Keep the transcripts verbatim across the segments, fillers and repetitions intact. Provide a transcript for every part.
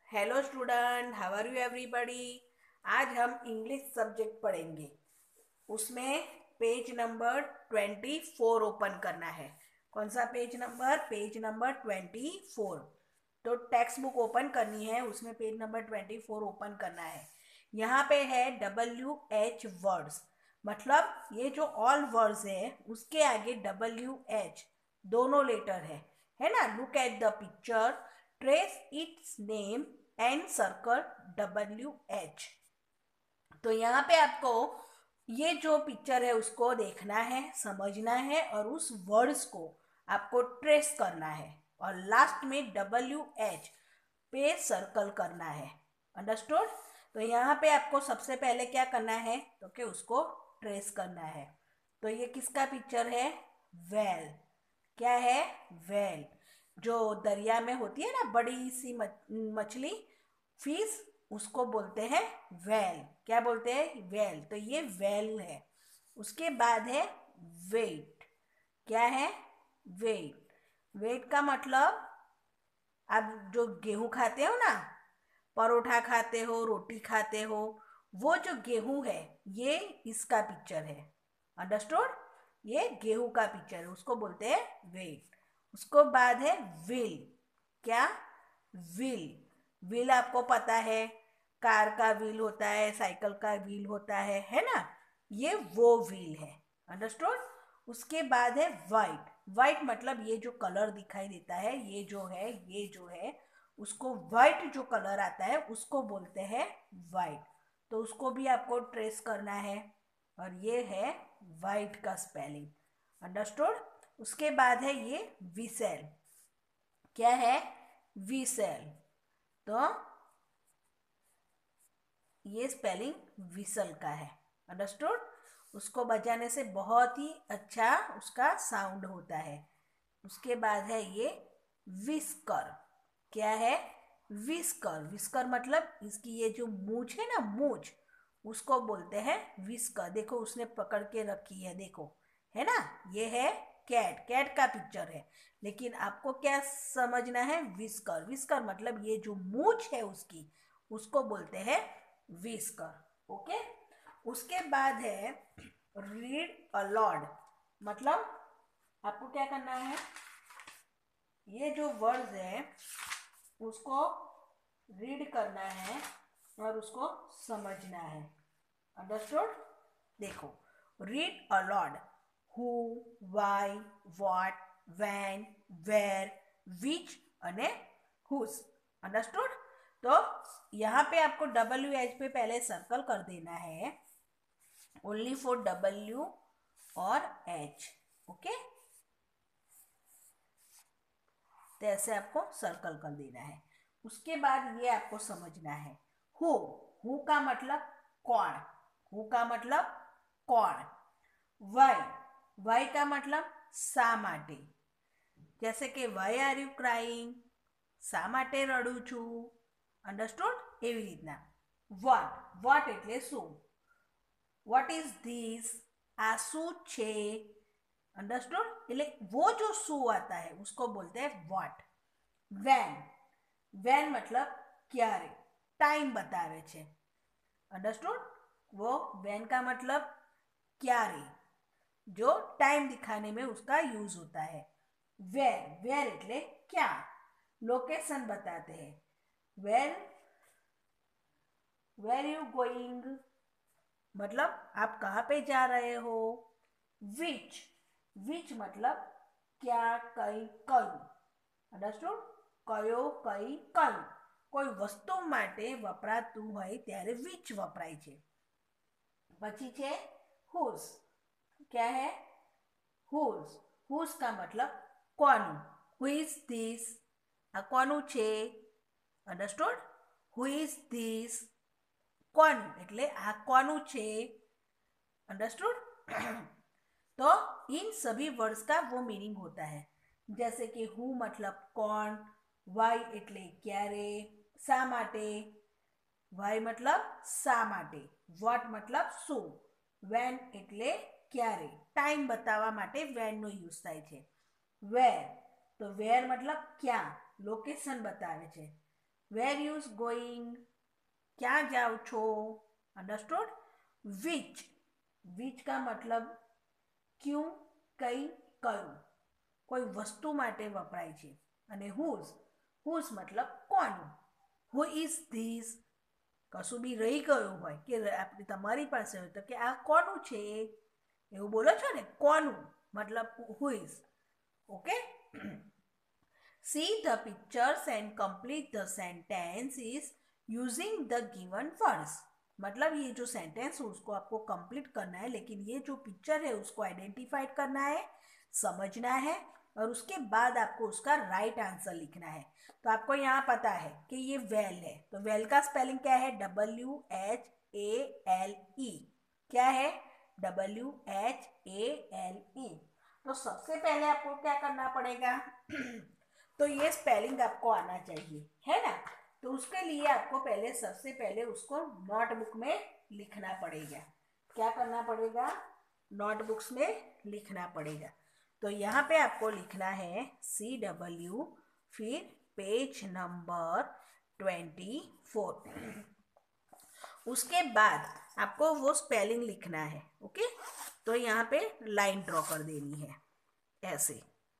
Hello student, how are you everybody. आज हम English subject पढ़ेंगे। उसमें page number twenty four open करना है। कौन सा page number? Page number twenty four. तो टेक्स्ट बुक ओपन करनी है, उसमें page number twenty four open करना है। यहाँ पे है डब्ल्यू एच वर्ड्स, मतलब ये जो ऑल वर्ड्स है उसके आगे डब्ल्यू एच दोनों लेटर है है ना। Look at the picture, trace its name and circle W H. तो यहाँ पे आपको ये जो पिक्चर है उसको देखना है, समझना है और उस वर्ड्स को आपको ट्रेस करना है और लास्ट में डब्ल्यू एच पे सर्कल करना है। अंडरस्टूड? तो यहाँ पे आपको सबसे पहले क्या करना है तो कि उसको ट्रेस करना है। तो ये किसका पिक्चर है? वेल। क्या है? वेल। जो दरिया में होती है ना बड़ी सी मछली, फिश, उसको बोलते हैं वेल। क्या बोलते हैं? वेल। तो ये वेल है। उसके बाद है वेट। क्या है? वेट। वेट का मतलब आप जो गेहूं खाते हो ना, परोठा खाते हो, रोटी खाते हो, वो जो गेहूं है ये इसका पिक्चर है। अंडरस्टूड? ये गेहूं का पिक्चर है, उसको बोलते हैं वेट। उसको बाद है व्हील। क्या? व्हील। व्हील आपको पता है, कार का व्हील होता है, साइकिल का व्हील होता है है ना। ये वो व्हील है। अंडरस्टूड? उसके बाद है वाइट। वाइट मतलब ये जो कलर दिखाई देता है, ये जो है ये जो है उसको वाइट जो कलर आता है उसको बोलते हैं वाइट। तो उसको भी आपको ट्रेस करना है और ये है वाइट का स्पेलिंग। अंडरस्टूड? उसके बाद है ये विसेल। क्या है? विसेल। तो ये स्पेलिंग विसल का है। अंडरस्टूड? उसको बजाने से बहुत ही अच्छा उसका साउंड होता है। उसके बाद है ये विस्कर। क्या है? विस्कर। विस्कर मतलब इसकी ये जो मूछ है ना, मूछ, उसको बोलते हैं विस्कर। देखो उसने पकड़ के रखी है, देखो, है ना। ये है कैट। कैट का पिक्चर है, लेकिन आपको क्या समझना है? विस्कर। विस्कर मतलब ये जो मूछ है उसकी, उसको बोलते हैं विस्कर। ओके। उसके बाद है रीड अलॉड। मतलब आपको क्या करना है, ये जो वर्ड्स है उसको रीड करना है और उसको समझना है। अंडरस्टूड? देखो, read aloud. Who, why, what, when, where, which અને हुज। अंडरस्टूड? तो यहाँ पे आपको डब्ल्यू एच पे पहले सर्कल कर देना है, ओनली फॉर डब्ल्यू और एच। ओके, तो ऐसे आपको सर्कल कर देना है। उसके बाद ये आपको समझना है हु। हु का मतलब कौन। हु का मतलब कौन। वाई। वाई का मतलब શા માટે। जैसे कि वाई आर यू क्राइंग, શા માટે રડું છું। અંડરસ્ટુડ? એવી રીતના વોટ। વોટ એટલે શું। વોટ ઇઝ ધીસ, આ શું છે। अंडरस्टूड? એટલે वो जो शू आता है उसको बोलते हैं वॉट। वेन। वेन मतलब क्यारे, टाइम बतावे छे। अंडरस्टूड? वो वेन का मतलब क्यारे, जो टाइम दिखाने में उसका यूज होता है। वेर। वेर એટલે क्या, लोकेशन बताते हैं। वेर वेर यू गोइंग मतलब आप कहाँ पे जा रहे हो। विच। विच मतलब क्या, कई, कયું। अंडरस्टूड? कयो, कई, કયું। કોઈ વસ્તુ માટે વપરાતું હોય ત્યારે વિચ વપરાય છે। પછી છે હુઝ। क्या है? હુઝ। હુઝ का मतलब કોનું। હુ ઇઝ ધીસ, આ કોનું છે। અંડરસ્ટૂડ? હુ ઇઝ ધીસ, કોનું એટલે આ કોનું છે। अंडरस्टूड? तो इन सभी वर्ड्स का वो मीनिंग होता है। जैसे कि हु मतलब कौन, वाई એટલે ક્યારે, શા માટે, વાય मतलब શા માટે, વોટ मतलब શું, વેન એટલે ક્યારે, ટાઈમ બતાવવા માટે વેન નો યુઝ થાય છે। વેર, તો વેર मतलब ક્યાં, લોકેશન બતાવે છે। वेर यूज गोइंग, क्या जाओ छो, अंडरस्टूड। विच, विच का मतलब क्यों, कई, कયું, કોઈ વસ્તુ માટે વપરાય છે. અને હુઝ, હુઝ મતલબ કોનું. હુ ઇઝ ધીસ, કશું બી રહી ગયું હોય કે આપણે તમારી પાસે હોય તો કે આ કોનું છે એવું બોલો છો ને, કોનું મતલબ who is. Okay. See the pictures and complete the sentence is using the given words. मतलब ये जो सेंटेंस है उसको आपको कंप्लीट करना है, लेकिन ये जो पिक्चर है उसको आइडेंटिफाइड करना है, समझना है, और उसके बाद आपको उसका राइट आंसर लिखना है. तो आपको यहाँ पता है कि ये वेल है, तो वेल का स्पेलिंग क्या है, W H A L E. क्या है, W H A L E. तो सबसे पहले आपको क्या करना पड़ेगा तो ये स्पेलिंग आपको आना चाहिए, है ना. तो उसके लिए आपको पहले सबसे पहले उसको नोटबुक में लिखना पड़ेगा. क्या करना पड़ेगा, नोटबुक्स में लिखना पड़ेगा. तो यहाँ पे आपको लिखना है सी डब्ल्यू, फिर पेज नंबर ट्वेंटी फोर. उसके बाद आपको वो स्पेलिंग लिखना है. ओके. तो यहाँ पे लाइन ड्रॉ कर देनी है ऐसे.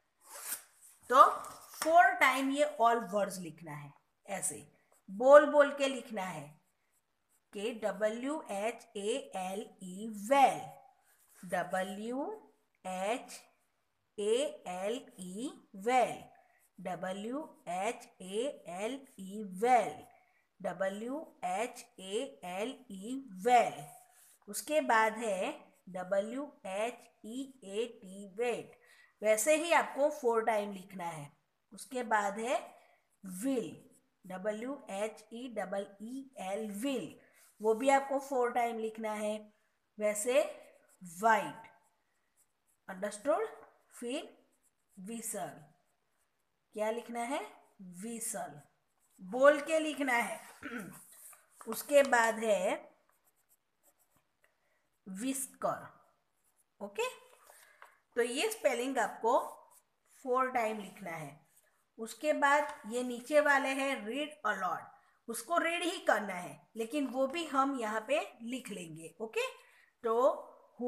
तो फोर टाइम ये ऑल वर्ड्स लिखना है ऐसे, बोल बोल के लिखना है कि W H A L E whale, W H A L E whale, W H A L E whale, W H A L E whale. उसके बाद है W H E A T wheat. वैसे ही आपको फोर टाइम लिखना है. उसके बाद है wheel, W H E double E L wheel, वो भी आपको फोर टाइम लिखना है. वैसे वाइट, अंडरस्टूड. फिर विसल, क्या लिखना है, विसल, बोल के लिखना है. उसके बाद है विस्कर. ओके. तो ये स्पेलिंग आपको फोर टाइम लिखना है. उसके बाद ये नीचे वाले हैं रीड अलॉट, उसको रीड ही करना है, लेकिन वो भी हम यहाँ पे लिख लेंगे. ओके. तो हु,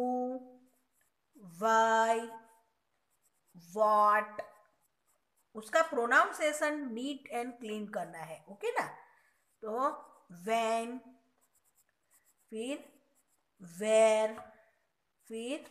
वाई, व्हाट, उसका प्रोनाउंसिएशन नीट एंड क्लीन करना है. ओके ना. तो व्हेन, फिर वेयर, फिर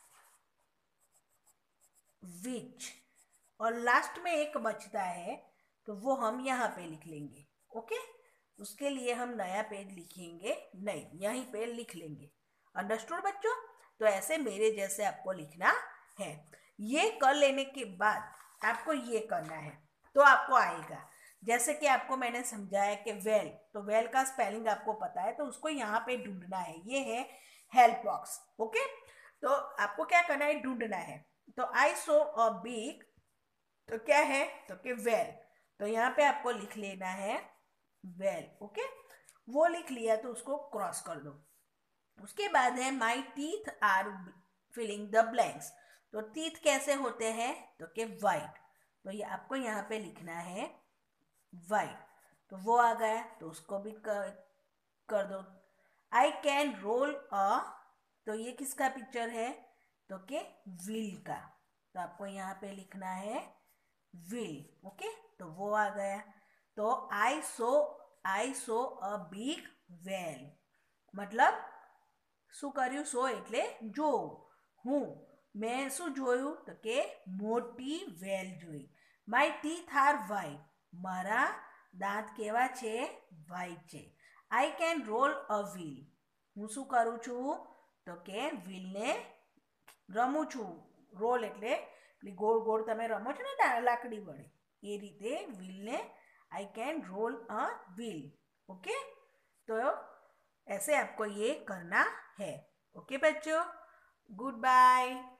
विच, और लास्ट में एक बचता है तो वो हम यहाँ पे लिख लेंगे. ओके. उसके लिए हम नया पेज लिखेंगे नहीं, यहीं पे लिख लेंगे. अंडरस्टूड बच्चों. तो ऐसे मेरे जैसे आपको लिखना है. ये कर लेने के बाद आपको ये करना है तो आपको आएगा. जैसे कि आपको मैंने समझाया कि वेल, तो वेल का स्पेलिंग आपको पता है, तो उसको यहाँ पे ढूंढना है. ये है हेल्प बॉक्स. ओके. तो आपको क्या करना है, ढूंढना है. तो आई सो अ बिग, तो क्या है, तो कि वेल. तो यहाँ पे आपको लिख लेना है वेल. ओके. वो लिख लिया तो उसको क्रॉस कर दो. उसके बाद है my teeth are filling the blanks. तो टीथ कैसे होते हैं, तो कि वाइट. तो ये आपको यहाँ पे लिखना है वाइट. तो वो आ गया तो उसको भी कर, कर दो. आई कैन रोल अ, तो ये किसका पिक्चर है, तो कि व्हील का. तो आपको यहाँ पे लिखना है व्हील. ओके. तो वो आ गया. तो आई सो, आई सो अ बिग वेल, मतलब શું કર્યું, સો એટલે જોવું. હું, મેં શું જોયું, તો કે મોટી વેલ જોઈ. માય ટીથ આર વાઇટ, મારા દાંત કેવા છે, વાઇટ છે. I can roll a wheel, હું શું કરું છું, તો કે વ્હીલને રમું છું. રોલ એટલે ગોળ ગોળ તમે રમો છો ને લાકડી વડે, એ રીતે વ્હીલને I can roll a wheel. Okay. तो ऐसे आपको ये करना है. ओके बच्चों, गुड बाय.